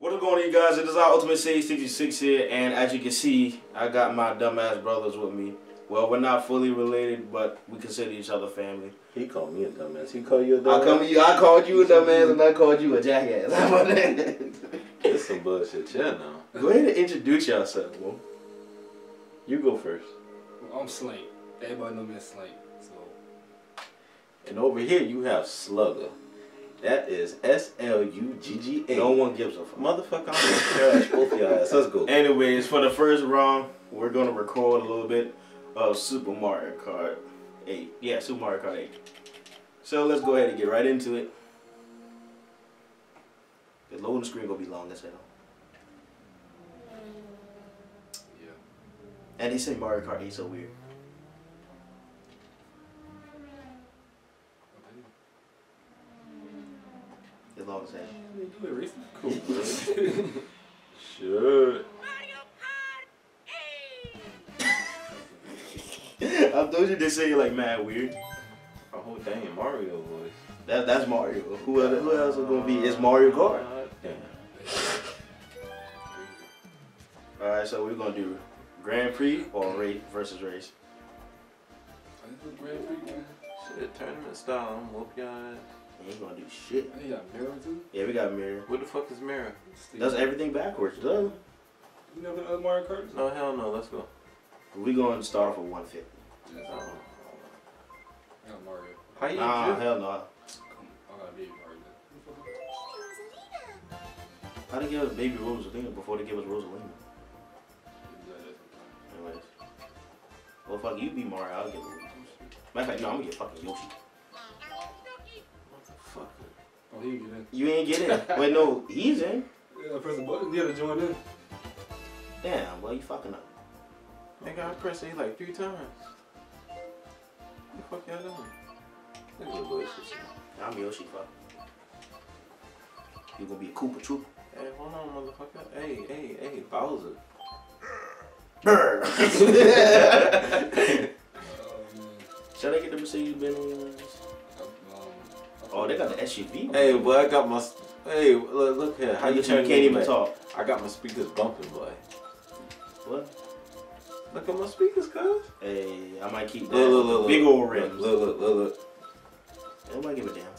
What is going on, you guys? It is our Ultimate Sage 66 here, and as you can see, I got my dumbass brothers with me. Well, we're not fully related, but we consider each other family. He called me a dumbass. He called you a dumbass? I called you a dumbass, and I called you a jackass. How about that? That's some bullshit. Yeah, now. Go ahead and introduce yourself, bro. You go first. I'm Slank. Everybody know me as Slank. So. And over here you have Slugger. That is S-L-U-G-G-A. No one gives a fuck. Motherfucker, I'm gonna trash both of y'all ass. Let's go. Anyways, for the first round, we're gonna record a little bit of Super Mario Kart 8. Yeah, Super Mario Kart 8. So let's go ahead and get right into it. The loading screen gonna be long as hell. Yeah. And they say Mario Kart 8 so weird. As long as that. You do it racing? Cool, bro. Sure. I told you they say like mad weird. Oh dang, Mario voice. That's Mario. Who else is gonna be? It's Mario Kart. Damn. Alright, so we're gonna do Grand Prix or race versus race. I just do Grand Prix, man. Shit, tournament style. I'm whoop y'all ass. Ain't gonna do shit. I think you got mirror too. Yeah, we got mirror. What the fuck is Mirror? Does everything backwards, does? You never done Mario Kart? No, hell no. Let's go. We gonna start off with 150. Yes, I got Mario. How you Nah, drift? hell no. I got Baby Mario. How they give us Baby Rosalina before they give us Rosalina? Anyways. Well, fuck, you be Mario, I'll give Luigi. Matter of fact, no, I'm gonna get fucking Yoshi. Motherfucker. Oh, he get in. You ain't get in. Wait, no, he's in. Yeah, I press the button. You gotta join in. Damn, well, you fucking up. Nigga, I pressed A like 3 times. What the fuck y'all doing? Look at the bullshit. I'm Yoshi, fuck. You gonna be a Koopa Troopa. Hey, hold on, motherfucker. Hey, Bowser. Brr. Oh, man. Should I get the Mercedes-Benz? Oh, they got the SUV. Hey, boy, I got my. Hey, look here. How you turn? You can't even talk. I got my speakers bumping, boy. What? Look at my speakers, cuz. Hey, I might keep that. Look. Big old rims. Look. Nobody give a damn.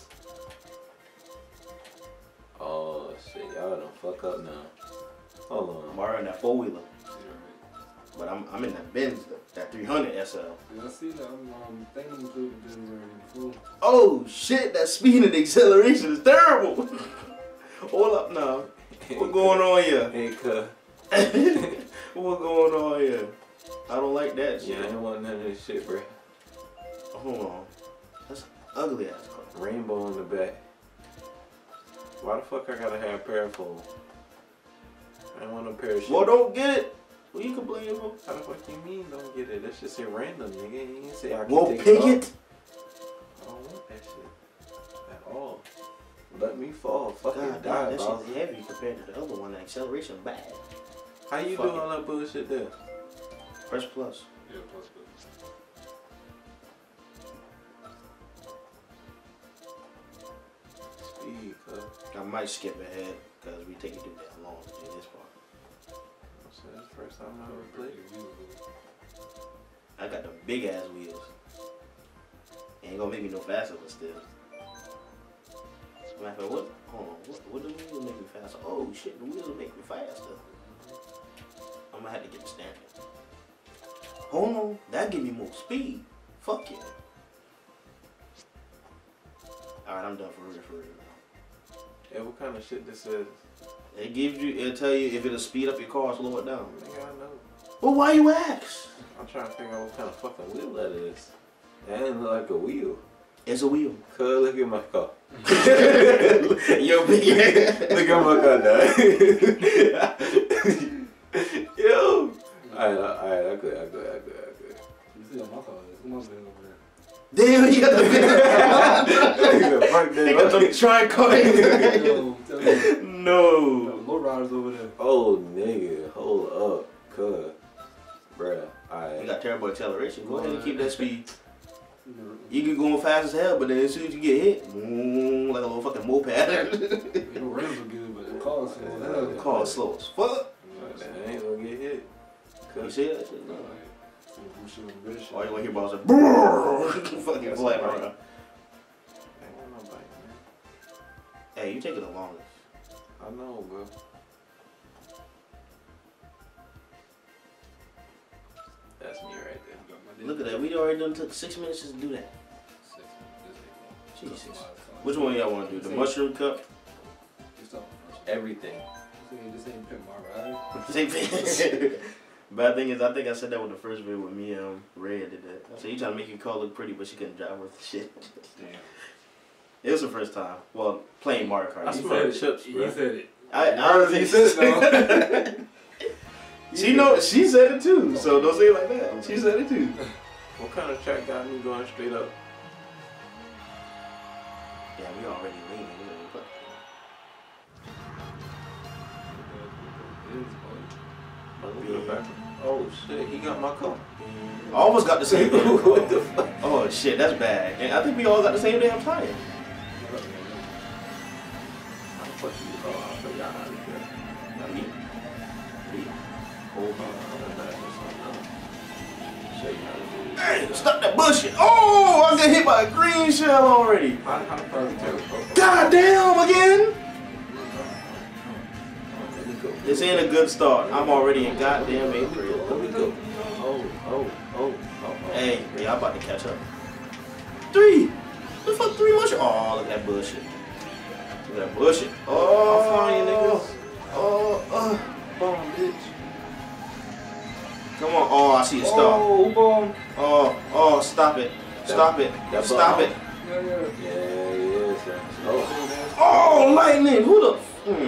Oh shit, y'all done fuck up now. Hold on. Mario in that 4-wheeler. Yeah, right. But I'm in that Benz, that 300 SL. Yeah, I see that. I'm thinking I'm before. Oh shit, that speed and acceleration is terrible. Hold up now. What going on here? Hey, cuz. What going on here? I don't like that shit. Yeah, I ain't want none of this shit, bro. Hold on. That's ugly ass car. Rainbow in the back. Why the fuck I gotta have parafoil? I don't want no parachute. Well, don't get it. What you complaining about? How the fuck you mean don't get it? That shit say random, nigga. You didn't say I can Well, take pick it. it. Off. I don't want that shit at all. Let me fall. Fucking God, die, that Bowser. shit's heavy compared to the other one. The acceleration bad. How you Fuck do all that bullshit there? Press plus. Yeah, plus. Speed, cuz. I might skip ahead because we take it too damn long to do this part. So that's the first time I ever played. I got the big ass wheels. Ain't gonna make me no faster, but still. Matter of fact, what? Hold on. What do the wheels make me faster? Oh shit, the wheels will make me faster. I'm gonna have to get the standard. Hold on, that give me more speed. Fuck yeah. Alright, I'm done for real now. Yeah, what kind of shit this is? It gives you, it'll tell you if it'll speed up your car or slow it down. Nigga, I know. Well, why you ask? I'm trying to figure out what kind of fucking wheel that is. That didn't look like a wheel. It's a wheel. Cuz, look at my car. Yo, big Look at my car, dog. Yo. Alright, I good. You see on my car, it's my van over there. Damn, you got the big You got the tricorn. Yo, tell me. No. Low riders over there. Oh, nigga. Hold up. Cuz. Bruh. You Alright. got terrible acceleration. Go ahead and keep that speed. You can go fast as hell, but then as soon as you get hit, like a little fucking moped. Your rims are good, but the car called slow. Call slow as fuck. I ain't gonna get hit. You see that shit? No. All you want to hear about is like, brrrr, fucking flat around. Ain't want no bite, man. Hey, you taking the longest. I know, bro. That's me right there. Look at that. We already done took 6 minutes just to do that. 6 minutes. Jesus. Which one y'all want to do? The mushroom cup? Everything. This ain't Pimp My Ride. Same thing. Bad thing is, I think I said that with the first video with me and Ray did that. So you trying to make your car look pretty, but she couldn't drive worth the shit. Damn. It was the first time. Well, playing Mario Kart. I smell the chips, bro. You said it. I honestly said it though. She said it too. So don't say it like that. She said it too. What kind of track got me going straight up? Yeah, we already leaning. Oh shit, he got my car. I almost got the same damn car. What the fuck? Oh shit, that's bad. And I think we all got the same damn tire. Fuck you. Oh, I forgot how to do that. Not me. Hold on. Show you how to do it. Hey, stop that bullshit. Oh, I got hit by a green shell already. How the fuck you tell? God damn again. This ain't a good start. I'm already in goddamn 8th grade. Let me go. Oh. Hey, y'all about to catch up. 3. The fuck 3 mushrooms? Oh, look at that bullshit. Look at that bullshit. Oh, I'm flying, niggas. Bomb, bitch. Come on. Oh, I see a star. Oh, bomb. Oh, stop it. Stop it. Stop it. Yeah, sir. Oh, lightning. Who the?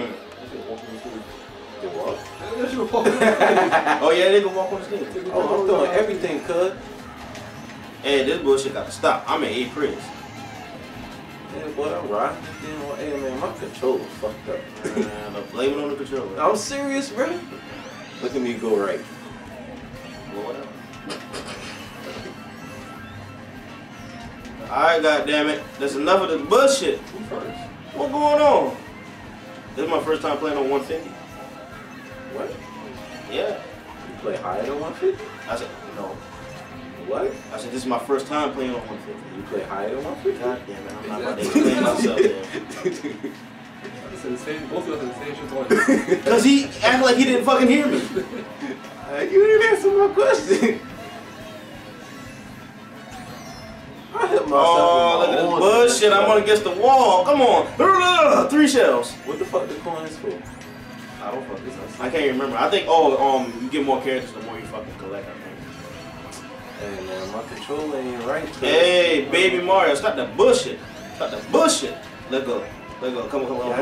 Oh yeah, they can walk on the stage. Oh, I'm doing everything, cuz. Hey, this bullshit got to stop. I'm at 8th grade. Yeah, boy, I'm riding this thing on. Hey, man, my controller fucked up. Man, blame it on the controller. I'm serious, bro. Look at me go right. Well, whatever. Alright, goddammit. That's enough of this bullshit. Who first? What's going on? This is my first time playing on 150. What? Yeah. You play higher than 150? I said, no. What? I said, this is my first time playing on 150. You play higher than 150? God damn it, I'm not about to explain myself there. Both of us are the same shit. Because he acted like he didn't fucking hear me. You didn't answer my question. I hit myself Oh, look at this bullshit. I'm up against the wall. Come on. 3 shells. What the fuck the coins for? I don't fucking know. I can't even remember. I think, you get more characters the more you fucking collect, I think. Hey, man, my controller ain't right. Hey, baby Mario, stop that bullshit. Stop that bullshit. Let go. Let go. Come on.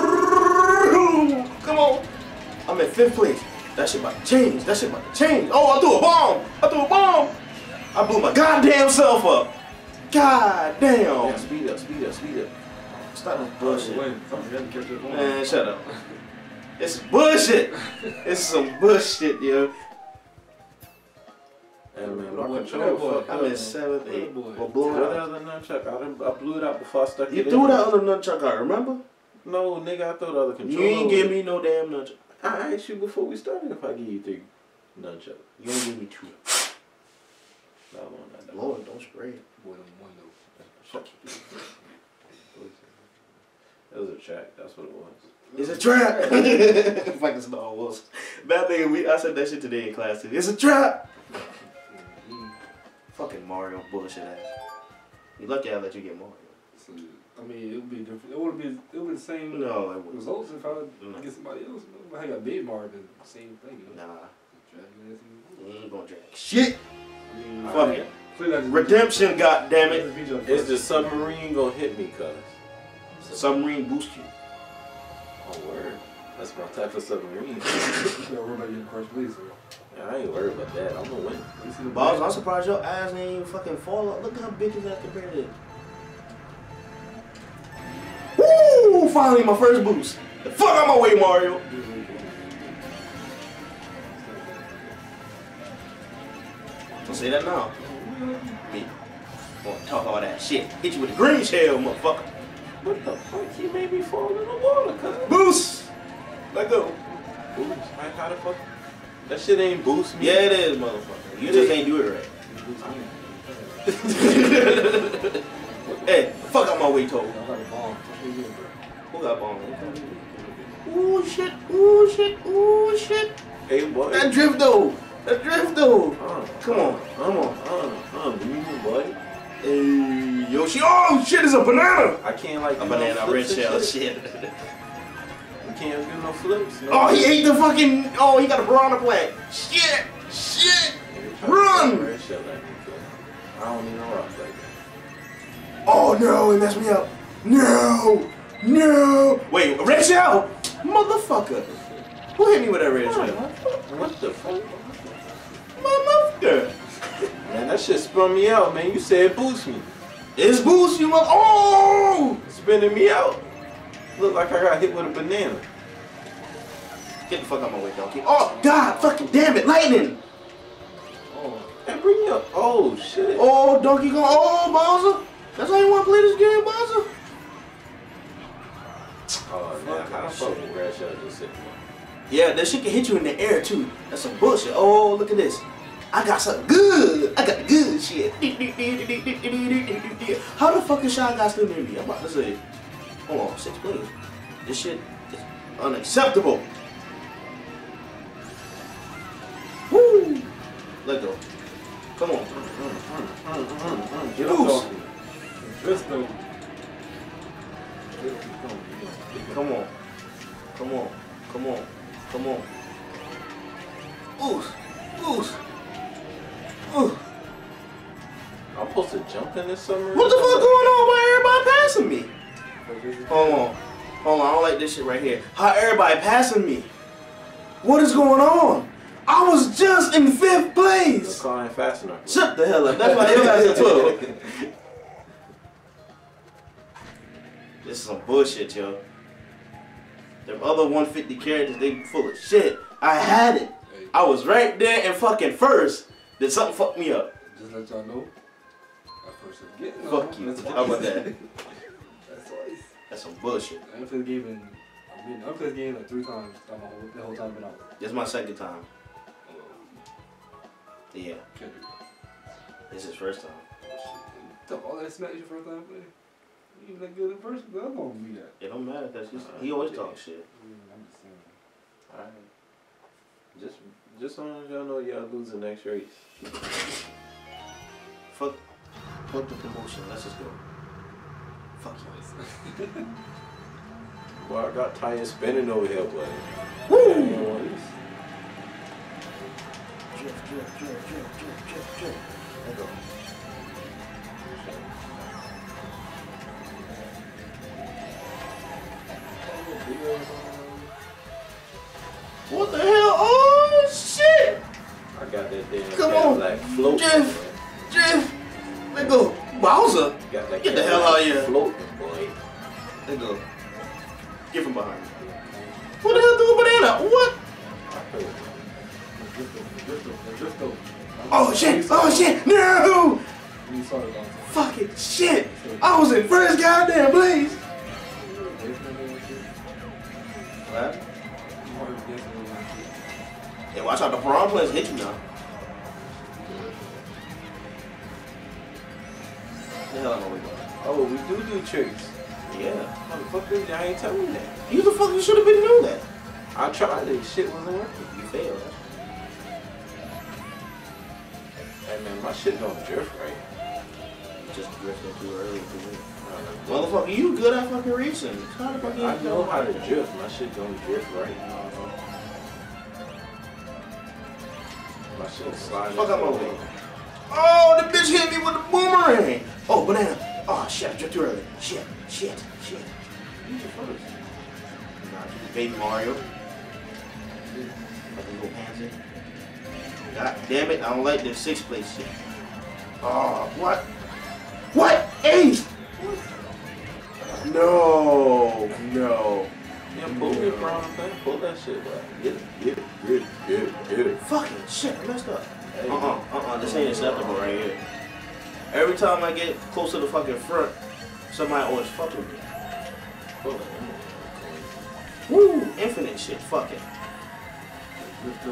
Come on. I'm in 5th place. That shit about to change. Oh, I threw a bomb. I blew my goddamn self up. God damn. Yeah, speed up. Stop this bullshit. Bullshit. Man, shut up. It's bullshit. It's some bullshit, yo. Hey, man, my controller fucked up. I'm in 7th, 8th. Well, blow What it out. other nunchuck? I blew it out before I stuck it You in. threw that other nunchuck out, remember? No, nigga, I threw the other controller. You ain't give me no damn nunchuck. I asked you before we started if I give you 3 nunchucks. You ain't give me 2. No, I want that. Lord, don't spray it. Boy, I'm one though. Shut up. It was a track. That's what it was. It's a trap. Fucking Star Wars. Bad thing, I said that shit today in class too. It's a trap. Fucking Mario bullshit ass. You lucky I let you get Mario. So, I mean, it would be different. It would be the same No, it wouldn't. results if I would get somebody else. If I got Baby Mario, the same thing. You know? Nah. You ain't gonna drag shit. I mean, Fuck it. Redemption, goddammit. Is the submarine gonna hit me, cuz? Submarine boost you. Oh, word. That's my type of submarine. You gotta worry about your first place, sir. Yeah, I ain't worried about that. I'm gonna win. You see the Balls, I'm surprised your ass ain't even fucking fall up. Look at how big his ass compared to. Woo! Finally, my first boost. The fuck out my way, Mario. Don't say that now. Me. Wanna talk all that shit. Hit you with a green shell, motherfucker. What the fuck? He made me fall in the water, cuz. Boost! Let go. Boost. How the fuck? That shit ain't boost me. Yeah, it is, motherfucker. You just ain't do it right. Hey, fuck out my way, Toad. I got a bomb. Who got bomb? Ooh, shit. Ooh, shit. Ooh, shit. Hey, boy. That drift, though. That drift, though. Come on. Come on. Give me one, boy. Hey, yo, shit. Oh, shit, it's a banana. I can't like A banana, red shell, shit. We can't do no flips. No. Oh, he ate the fucking. Oh, he got a piranha plant. Shit. Shit. Run. Red shell at me, I don't need no rocks like that. Oh, no, he messed me up. No. No. Wait, a red shell? Motherfucker. Who hit me with that red shell? What the fuck? Motherfucker. Man, that shit spun me out, man. You said boost me. It's boost you, mother. Oh! It's spinning me out. Look like I got hit with a banana. Get the fuck out of my way, donkey. Oh, God, fucking damn it, lightning. Oh, and bring me up. Oh, shit. Oh, Donkey Kong. Oh, Bowser. That's how you want to play this game, Bowser? Oh, man, how the fuck did red shell just hit me? Yeah, that shit can hit you in the air, too. That's some bullshit. Oh, look at this. I got something good. I got the good shit. How the fuck is Shy Guy still near me? I'm about to say, hold on, 6 plays. This shit is unacceptable. Woo! Let go. Come on. Get Boost. up, Just though. Come on. Come on. Come on. Come on. Boost. Boost. I'm supposed to jump in this summer? What the fuck going on? Why everybody passing me? Hold on. Hold on. I don't like this shit right here. How everybody passing me? What is going on? I was just in 5th Your place. car ain't fast enough. Shut the hell up. That's why your ass at 12. This is some bullshit, yo. Them other 150 characters, they full of shit. I had it. I was right there in fucking first. Then something fucked me up. Just let y'all know. That person getting Fuck you. How about that? That's twice. That's some bullshit. I played the game I played the game like 3 times the whole time I've been out. This is my 2nd time. Yeah. Can't do This is first time. that. All that smack your first time playing? You even that good in person? The other one we got. It don't matter because he always talks shit. I'm just saying. Alright. Just so y'all know y'all losing the next race. Fuck the promotion. Let's just go. Fuck you. Well, I got tires spinning over here, buddy. Woo! Drift. Let go. What the hell? Oh shit! I got that damn Come on. Cadillac floating. Drift. Let go. Bowser. Got that Get the hell out of here. Floating, boy. Let go. Get from behind. What the hell do a banana? What? Oh shit! Oh shit! No! You saw it Fucking shit! I was in first goddamn place. What? Hey, watch out! The piranha plants hit you now. The hell am I going? Oh, we do tricks. Yeah. Motherfucker, y'all ain't tell me that. You the fuck you should have been know that. I tried it. Shit wasn't working. You failed. Hey man, my shit don't drift right. Just drifting too early to win. Motherfucker, you good at fucking racing. How the fuck you I know how to drift. My shit don't drift right. My shit sliding. Fuck out my way. Oh, the bitch hit me with the boomerang. Oh, banana. Oh, shit, I drifted too early. Shit. You the first. Nah, baby Mario. Fucking little pansy. God damn it, I don't like this 6th place shit. Oh, what? What? Ace! No. Yeah, pull me from thing. Pull that shit back. Get it. Fucking shit, I messed up. This ain't acceptable right here. Every time I get close to the fucking front, somebody always fuck with me. Woo! Infinite shit. Fuck it. Let's go.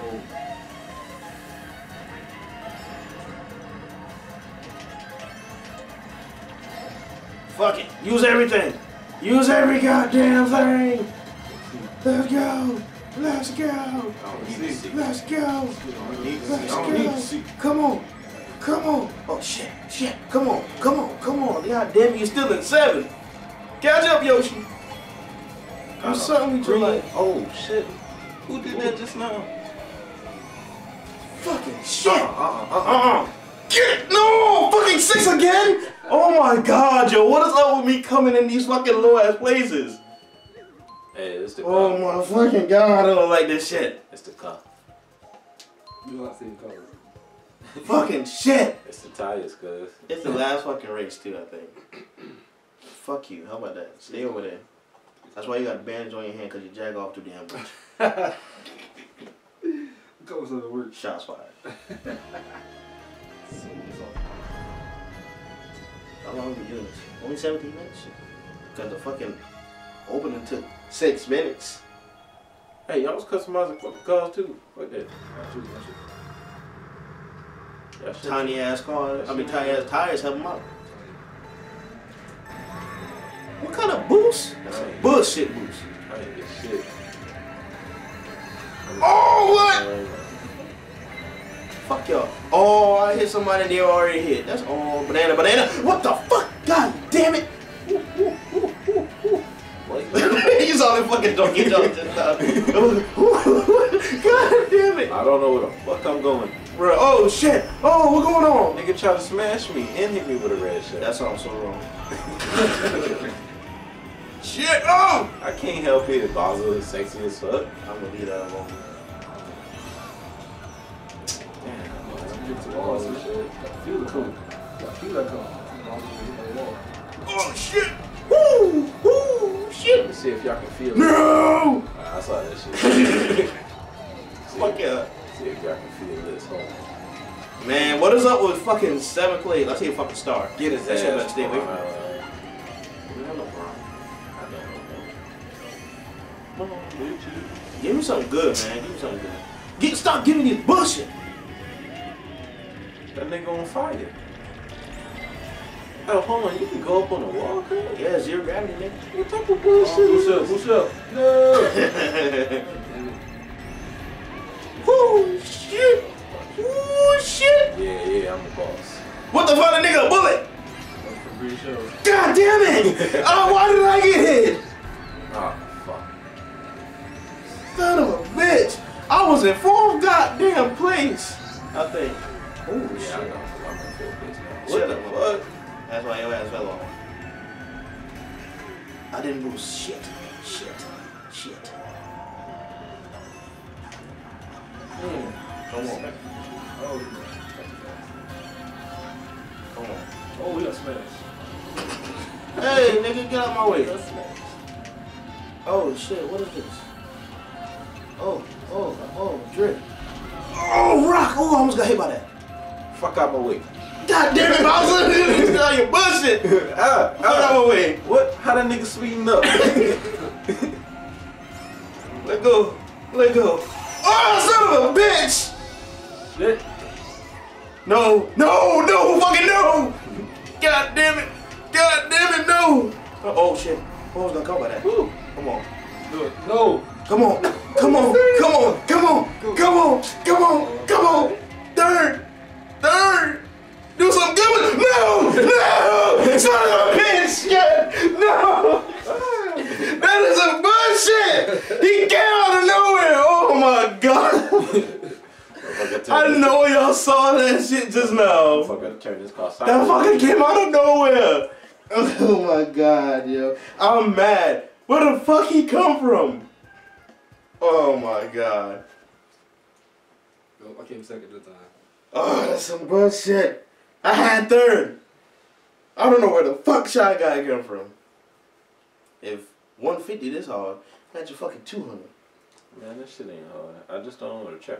Fuck it. Use everything. Use every goddamn thing. Let's go. Let's go. Let's go. Let's go. Come on. Come on. Oh shit. Shit. Come on. Come on. Come on. God damn it. You're still in 7. Catch up, Yoshi. Do something with your life. Oh shit. Who did that just now? Fucking shit. Get it. No. Fucking 6 again. Oh my god, yo. What is up with me coming in these fucking low ass places? Hey, it's the car. Oh my fucking god, I don't like this shit. It's the car. You don't see the colors. Fucking shit. It's the tires, cuz. It's the last fucking race too, I think. Fuck you. How about that? Stay over there. That's why you got a bandage on your hand, because you jag off too damn much. Colors of the word. Shots fired. How long have we doing this? Only 17 minutes? Because the fucking opening took 6 minutes. Hey, y'all was customizing fucking cars too. Fuck that. Tiny ass cars. I mean, tiny ass tires help them out. What kind of boost? That's a bullshit boost. I ain't get shit. Oh, what? Fuck y'all. Oh, I hit somebody they already hit. That's all banana. What the fuck? God damn it. You saw that fucking donkey jump just now. God damn it. I don't know where the fuck I'm going. Bro, oh shit. Oh, what's going on? Nigga tried to smash me and hit me with a red shot. That sounds so wrong. Shit, oh! I can't help it. Basel is sexy as fuck. I'm gonna leave that alone. Feel the cool. Feel that cool. Oh shit! Woo! Woo! Shit! Let's see if y'all can feel it. No! I saw that shit. Fuck yeah. See if y'all can feel this. Hold on. Man, what is up with fucking 7th place? I see a fucking star. Get his that shit better ass. stay away from me. Give me something good, man. Give me something good. Stop giving me this bullshit. That nigga on fire. Oh, hold on. You can go up on the wall, cuz? Yeah, 0 gravity, nigga. What type of bullshit? Push up. No. Woo, shit. Woo, shit. Yeah, I'm the boss. What the fuck, nigga? A bullet. Show. God damn it. Oh, why did I get hit? Ah, fuck. Son of a bitch. I was in 4th goddamn place, I think. Oh, Yeah, shit. I know. I'm gonna feel this now. Shut What the up, fuck? That's why your ass fell off. I didn't lose shit. Come on. Oh, we got smashed. Hey, nigga, get out my way. Oh, shit, what is this? Oh, drip. Oh, rock. Oh, I almost got hit by that. Fuck out my way. God damn it, Bowser. You're bullshit. Fuck out my way. What? How that nigga sweeten up? Let go. Oh, son of a bitch. Shit. No, fucking no. God damn it, no. Oh, shit. What was gonna come by that? Woo. Come on. Do it. No. Come on. Third. Do something good with it. No. Son of a bitch. No. That is a bullshit. He came out of nowhere. Oh my god. I didn't know y'all saw that shit just now. Turn this car That fucking came out of nowhere. Oh my god, yo. I'm mad. Where the fuck he come from? Oh my god. I came second this time. Oh, that's some bullshit. I had 3rd. I don't know where the fuck Shy Guy came from. If 150 this hard, imagine fucking 200. Man, this shit ain't hard. I just don't know the tracks.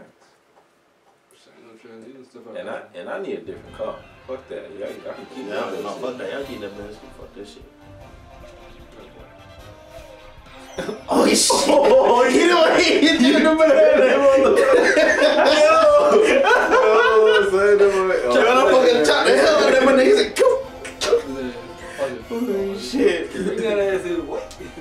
And I need a different car. Fuck that. Yeah, I can keep that. No, fuck that. Y'all keep that bullshit. Fuck this shit. Oh shit! Oh, you know what? He did the man. I fucking chopped the hell out of that man. He said, "Coop." Oh shit! Bring that ass in. What?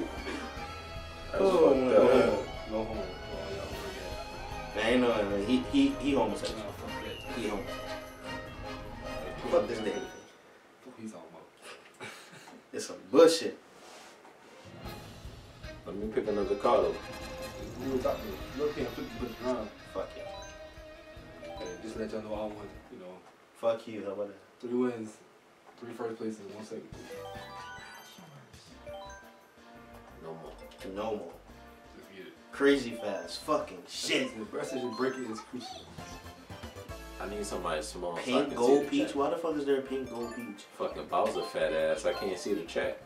Oh my god. No homo. I ain't know that, man. He homosexual. He homosexual. Fuck this nigga. He's all about. It's some bullshit. Let me pick another card up. We were talking. Look, can't flip the bitch around. Fuck you. Hey, just to let y'all know I won. You know, Fuck you. How about that? 3 wins, 3 first places, 1 second. No more. No more. Just get it. Crazy fast. Fucking shit. The breast is breaking is crucial. I need somebody small. Pink so I can gold see the peach? chat. Why the fuck is there a pink gold peach? Fucking Bowser fat ass. I can't see the chat.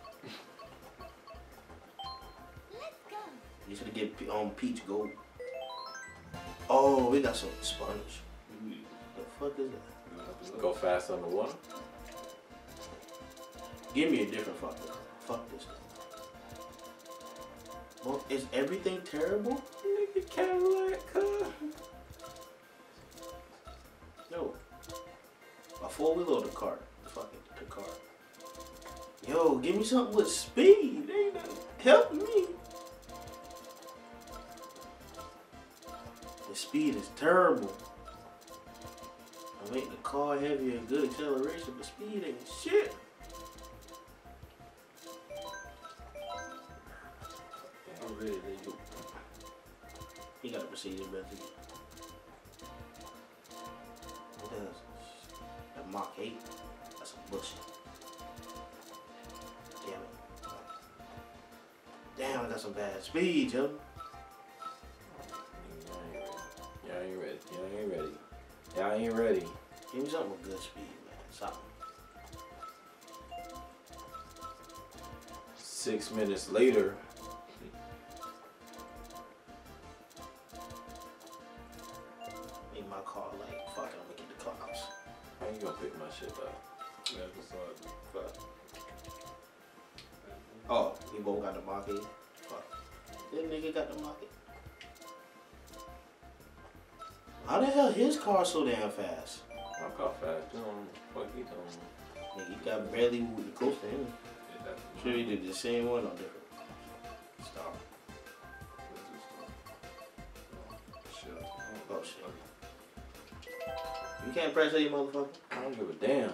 You should get peach gold. Oh, we got some sponge. The fuck is that? Go fast on the water. Give me a different fucker. Fuck this thing. Well, is everything terrible? Nigga Cadillac, No. A 4-wheeler or the car? Fuck it, the car. Yo, give me something with speed. They ain't help me. The speed is terrible. I make the car heavier and good acceleration, but speed ain't shit. I'm ready. There you go. He got to proceed his method. What else? The Mach 8. That's some bullshit. Damn it. Damn, I got some bad speed, yo. Y'all ain't ready. Y'all ain't ready. Give me something with good speed, man. Something. 6 minutes later. Make my car like, fuck it, I'm gonna get the clouds. How you gonna pick my shit up? Yeah, that's all. Fuck. Oh, we both got the Mach 8. Fuck. That nigga got the Mach 8. How the hell his car so damn fast? My car fast. You know, fuck you doing? Nigga, he got barely moving close to him. Sure he did the same one or different? Stop. Oh shit. You can't press A, motherfucker. I don't give a damn.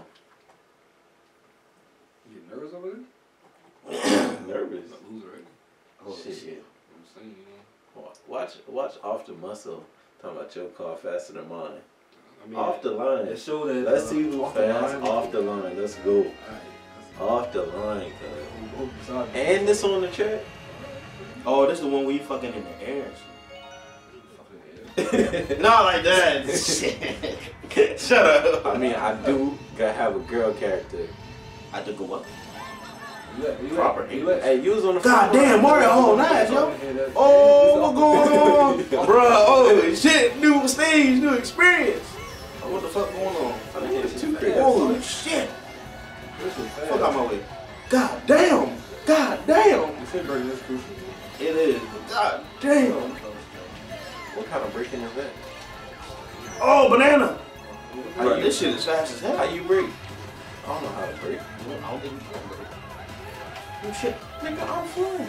You get nervous over there? Nervous. Not loser, right? Oh Shit. shit. I'm saying, you know. Watch off the muscle. Talking about your car faster than mine. I mean, Off the line. It showed that. Let's see who off the fast line. off the line. Let's go. Alright. Off the line, cuz. Sorry. And this on the track? Oh, this is the one where you fucking in the air and Fucking Not like that. Shit. Shut up. I mean, I do gotta have a girl character. I took a what? Proper. Hey, you was on the God damn, Mario, oh nice, yo. Oh, what's going on? Bruh, oh shit, new stage, new experience. What the fuck going on? Oh shit. Fuck out my way. God damn. God damn. It is. God damn. What kind of braking is that? Oh, banana. How Bro, you- this shit is fast as hell. How you brake? I don't know how to brake. I don't think you can break. Oh shit. Nigga, I'm flying.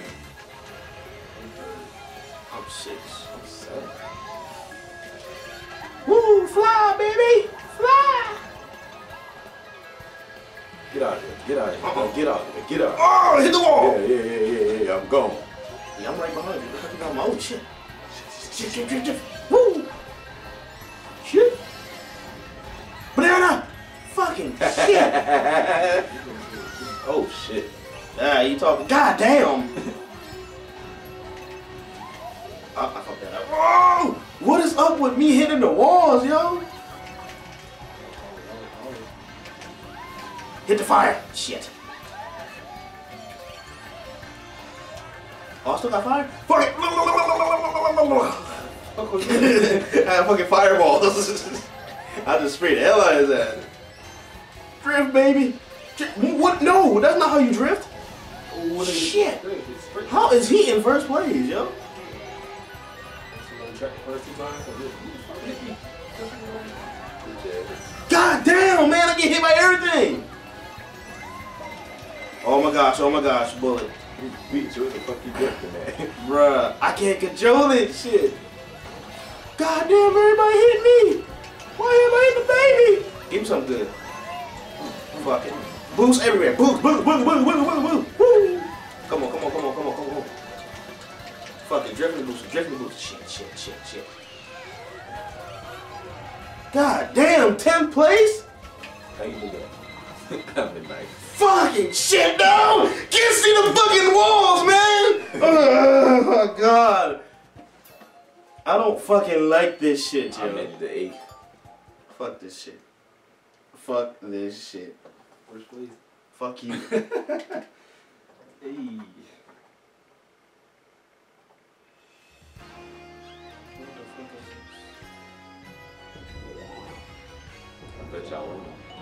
I'm 6. I'm 7. Woo, fly, baby. Fly. Get out of here. Get out of here. Get out of here. Get out. Oh, hit the wall. Yeah. I'm gone. Yeah, I'm right behind you. Look at my oh shit. Shit. Woo. Shit. Banana. Fucking shit. Oh shit. Ah, you talking? God damn. I fucked that up. Whoa! What is up with me hitting the walls, yo? Hit the fire. Shit. Oh, I still got fire? Fuck it. I had fucking fireballs. I just sprayed the hell out of his ass. Drift, baby. What? No, that's not how you drift. Oh, shit! How is he in first place, yo? God damn, man! I get hit by everything. Oh my gosh, bullet. Beat you, what the fuck you drifting at? Bruh, I can't control it, shit. God damn, everybody hit me. Why everybody hit the baby? Give me something good. Fuck it. Boost everywhere. Boost. Woo. Come on. Fuck it, drifting the boost. Shit. God damn, 10th place? How you do that? I've been nice. Fucking shit, no! Can't see the fucking walls, man! Oh my god. I don't fucking like this shit, yo. I'm in the 8th. Fuck this shit. First place. Fuck you. Hey. I bet y'all win.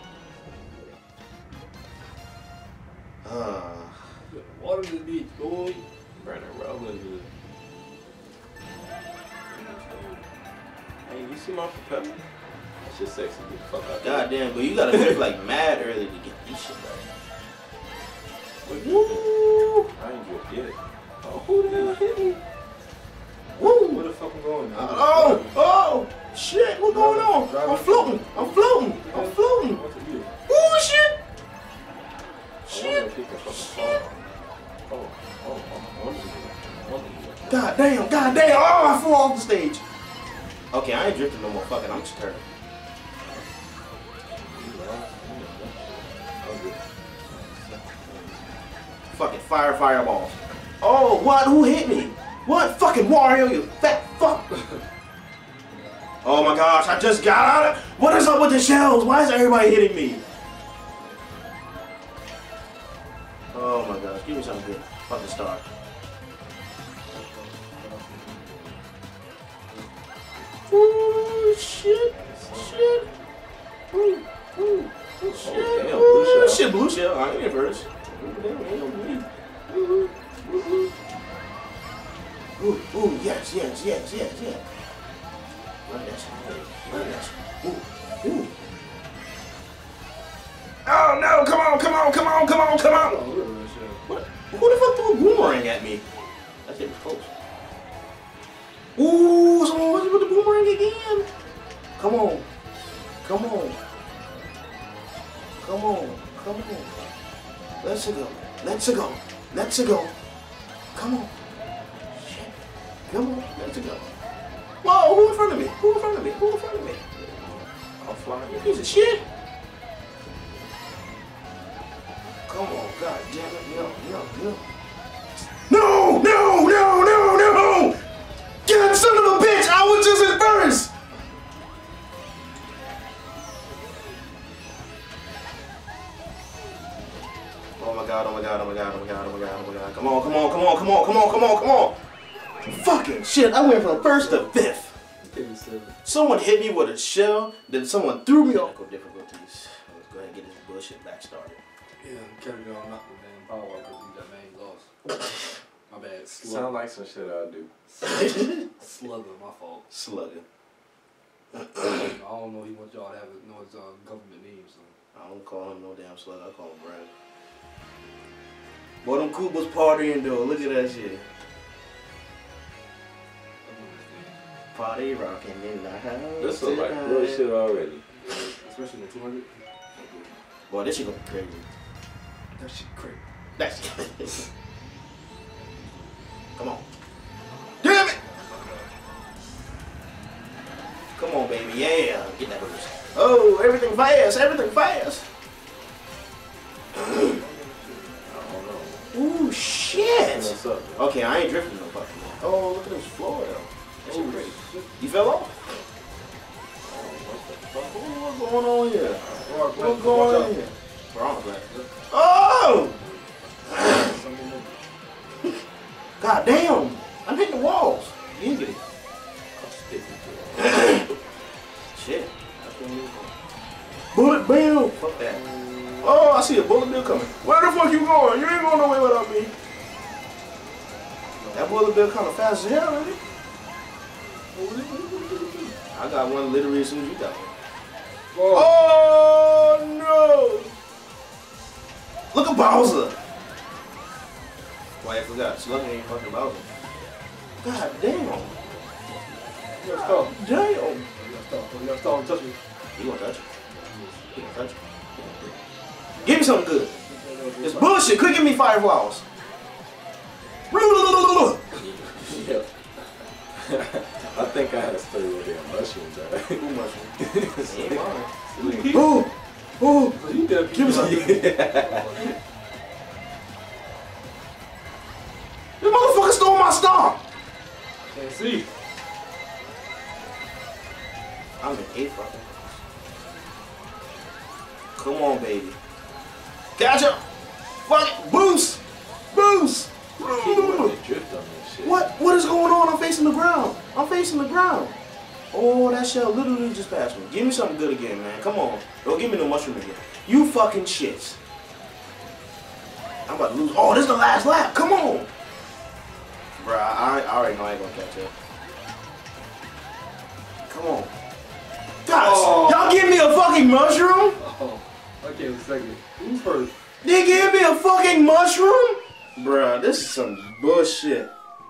Water to the beach, boy. Brandon Rollins. Hey, you see my propeller? That shit sexy. Get the fuck out. God damn, but you gotta drift like mad early to get this shit right. Woo! I ain't drift yet. Oh, who the hell hit me? Woo! Where the fuck I'm going now? Oh! Shit, what's going on? I'm floating. Ooh, shit! God damn! Oh, I flew off the stage. Okay, I ain't drifting no more. Fuck it, I'm just turning. Fucking fireballs. Oh, what? Who hit me? What? Fucking Mario, you fat fuck. Oh my gosh, I just got out of... What is up with the shells? Why is everybody hitting me? Oh my gosh, give me something good. Fucking star. Ooh, shit. Ooh, shit. Damn, Shit, blue shell. I ain't in first. Ooh, yes. Run that shit. Ooh. Oh no, come on. What? Who the fuck threw a boomerang at me? That shit was close. Ooh, someone was with the boomerang again. Come on. Let's go. Come on. Shit. Come on, let's go. Whoa, who in front of me? I'm flying. You piece of shit. Come on, god damn it. No. God, son of a bitch, I was just in first. Oh my god. Come on. Fucking shit, I went from first to fifth. Someone hit me with a shell, then someone threw me off. Difficulties. Let's go ahead and get this bullshit back started. Yeah, carried on not the damn power because that man lost. My bad. Sound like some shit I'll do. Slugger, my fault. Slugger. I don't know. He wants y'all to know his government name, so. I don't call him no damn slugger. I call him Brad. Boy, them Kubas partying though. Look at that shit. Party rocking in the house. This looks like real shit already. Especially the 200. Boy, this shit gonna be crazy. That shit crazy. That's Come on. Damn it! Come on, baby. Yeah. Get that boost. Oh, everything fast. Ooh, shit. What's up? Okay, I ain't drifting no fucking more. Oh, look at this floor, though. That shit crazy. You fell off? What's going on here? What's going on here? Wrong, oh! God damn! I'm hitting the walls. You didn't get it. Shit. Bullet bill. Fuck that. Oh, I see a bullet bill coming. Where the fuck you going? You ain't going nowhere without me. That bullet bill kind of fast as hell, ain't it? I got one literally as soon as you got one. Oh no! Look at Bowser. Why I forgot? Slugging ain't fucking Bowser. God damn. Damn. You gotta stop and touch me. You gonna touch it? You gonna touch it? Give me something good. It's bullshit. Quick, give me 5 flowers. Yeah. I think I had a story with damn mushrooms, alright? Who mushrooms? Ain't mine. Give me something. This motherfucker stole my star. Can't see. I'm in 8th fucking. Come on, baby. Gotcha. Fuck it. Boost. Boost. What is going on? I'm facing the ground. I'm facing the ground. Oh, that shell literally just passed me. Give me something good again, man. Come on. Don't give me no mushroom again. You fucking shits. I'm about to lose. Oh, this is the last lap. Come on. Bruh, I already know I ain't gonna catch it. Come on. Gosh, y'all give me a fucking mushroom? Oh, I came second. Who's first? They gave me a fucking mushroom? Bruh, this is some bullshit.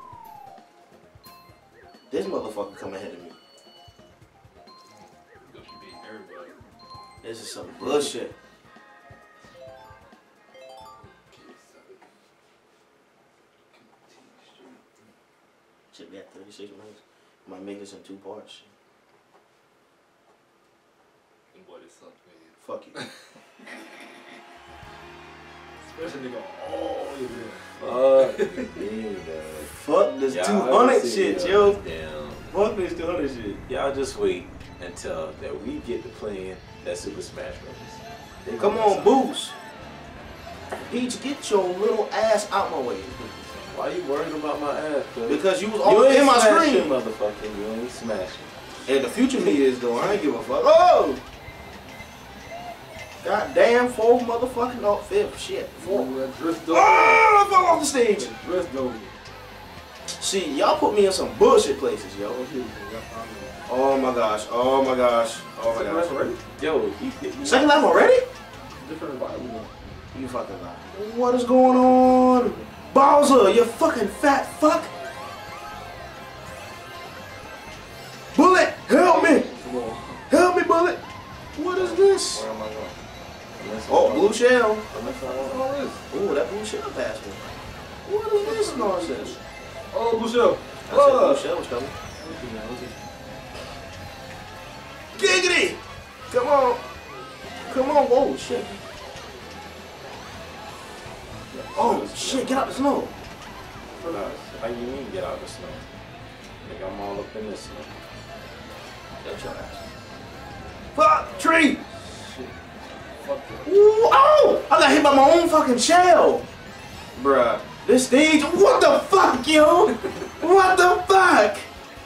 This motherfucker come ahead of me. This is some bullshit. Should be at 36 minutes. Might make this in 2 parts. What is up, man? Fuck you. Especially nigga. Oh, Fuck this 200 shit, yo. Damn. Fuck this 200 shit. Y'all just wait until that we get to playing that Super Smash Bros. Come on, Boost. Peach, get your little ass out my way. Why you worried about my ass? Cause because you was all in my screen. Motherfucker, you ain't smashing. And the future me is though, I ain't give a fuck. Oh! God damn, 4th motherfucking, no, 5th, shit, 4th. Oh, I fell off the stage. See, y'all put me in some bullshit places, yo. Oh my gosh, oh my gosh, oh my gosh. Yo, Second lap already? Different environment. You fucking lie. What is going on? Bowser, you fucking fat fuck. Bullet, help me. Help me, Bullet. What is this? Where am I going? Oh, blue shell. Oh, Ooh, that blue shell passed me. What is this nonsense? oh, blue shell. I said blue shell was coming. Giggity! Come on. Come on. Whoa, shit. Oh, shit. Get out the snow. How you mean get out the snow? Like I'm all up in the snow. Shut your ass. Fuck! Tree! Fuck Ooh, oh! I got hit by my own fucking shell. Bruh. This stage. What the fuck, yo? What the fuck?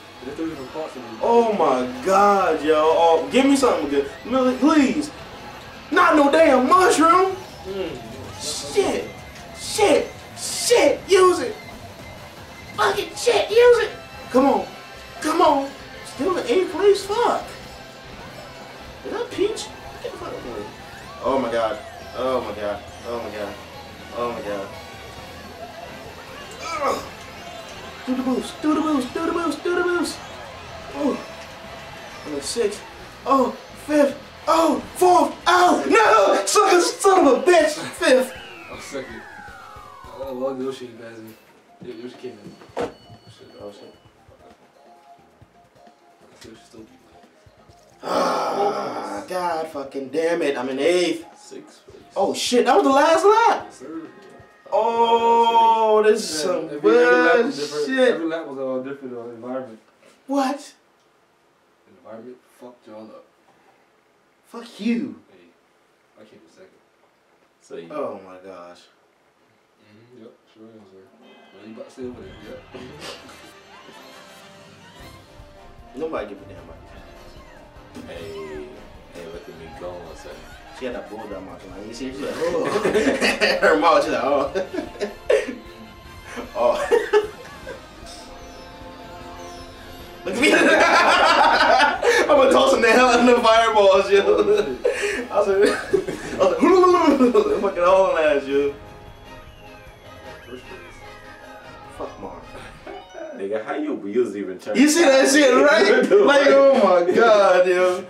Oh my god, yo. Oh, give me something good. Please. Not no damn mushroom. Shit. Shit. Shit. Use it. Fucking shit. Use it. Come on. Come on. Still in 8th place? Fuck. Is that Peach? Get the fuck out of here. Oh my god. Oh my god. Oh my god. Oh my god. Ugh. Do the boost. Do the boost. Do the boost. Do the boost. Oh. I'm at 6th. Oh. 5th. Oh. 4th. Oh. No. Son of a bitch. 5th. I'm second. I love Yoshi passing me. Yeah, Yoshi came in. Oh shit. Yoshi still beat me. Ah, god fucking damn it. I'm in 8th. 6th place. Oh shit. That was the last lap. Yes, sir. Oh, this is some bullshit. Every lap was a different environment. What? Environment fucked y'all up. Fuck you. Hey, I came in second. So you, Oh my gosh. Yep, sure is, sir. Well, you about to stay over there, yep. Nobody give a damn about hey, look at me going, son. She had that bulldog mouth. Like, you see, she's like, oh. Her mouth, she's like, oh. Oh. Look at me. I'm gonna toss some the hell out of the fireballs, yo. I was like, fucking hauling ass, yo. Fuck Mark. Nigga, how your wheels even turn? You see that shit, right? Like, oh my god, yo.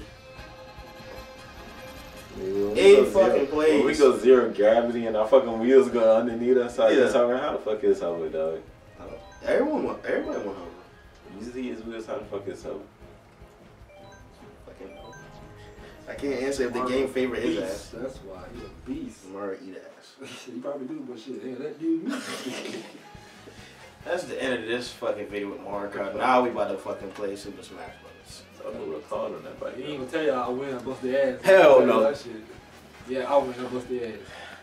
Eight fucking plays. When we go zero gravity and our fucking wheels go underneath us, I just talking how the fuck is hover, dog? Everybody want hover. You see his wheels, how the fuck is hover? I can't answer if the game favorite his Beast. ass. That's why he's a beast. Mario eat ass. You probably do, but shit, hey, that dude me. That's the end of this fucking video with Mario Kart. Now we about to fucking play Super Smash Brothers. So I'm gonna record on that, He ain't gonna tell y'all I win, I bust their ass. Hell no. That shit. Yeah, I win, I bust their ass.